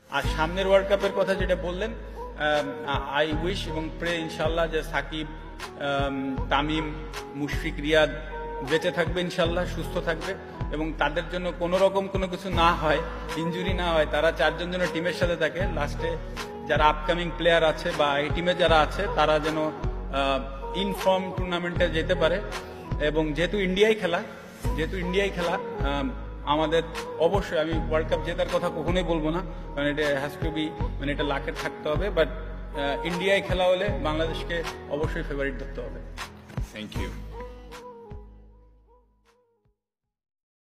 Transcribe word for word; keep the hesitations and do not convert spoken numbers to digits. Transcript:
আর সামনের ওয়ার্ল্ড কাপের কথা যেটা বললেন, আই উইশ এবং প্রে ইনশাল্লাহ যে সাকিব, তামিম, মুশফিক, রিয়াদ বেঁচে থাকবে ইনশাল্লাহ, সুস্থ থাকবে এবং তাদের জন্য কোনো রকম কোনো কিছু না হয়, ইনজুরি না হয়, তারা চারজন যেন টিমের সাথে থাকে। লাস্টে যারা আপকামিং প্লেয়ার আছে বা এই টিমে যারা আছে তারা যেন ইনফর্ম টুর্নামেন্টে যেতে পারে। এবং যেহেতু ইন্ডিয়ায় খেলা যেহেতু ইন্ডিয়ায় খেলা আমাদের অবশ্যই, আমি ওয়ার্ল্ড কাপ জেতার কথা কখনোই বলবো না, কারণ এটা হ্যাজ টু বি, মানে এটা লাখের থাকতে হবে, বাট ইন্ডিয়ায় খেলা হলে বাংলাদেশকে অবশ্যই ফেভারিট ধরতে হবে। Thank you.